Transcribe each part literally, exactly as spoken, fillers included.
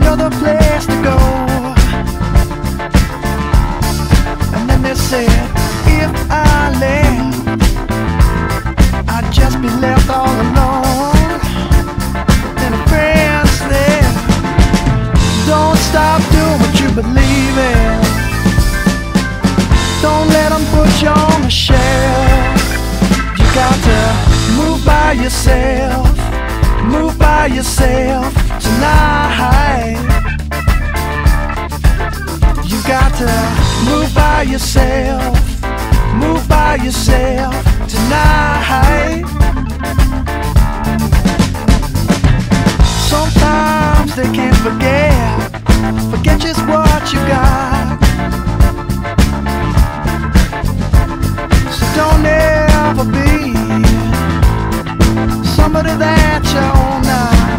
you're the place to go. And then they said, if I left, I'd just be left all alone. And a friend's there. Don't stop doing what you believe in. Don't let them put you on the shelf. You got to move by yourself. Move by yourself tonight. You got to move by yourself. Move by yourself tonight. Sometimes they can't forget. Forget just what you got. So don't ever be somebody that you're not.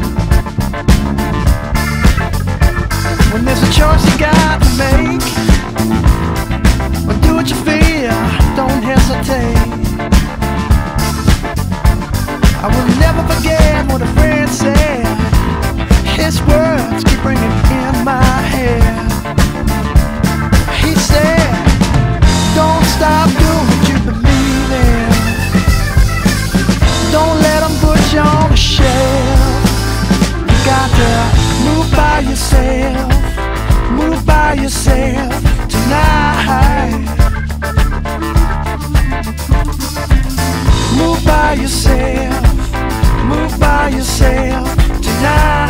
When there's a choice you got to make, well, do what you feel, don't hesitate. I will never forget what a friend said. His words keep ringing in my head. He said, don't stop doing what you believe in. Don't let them put you on the shelf. You got to move by yourself. Move by yourself tonight. Move by yourself. Move by yourself tonight.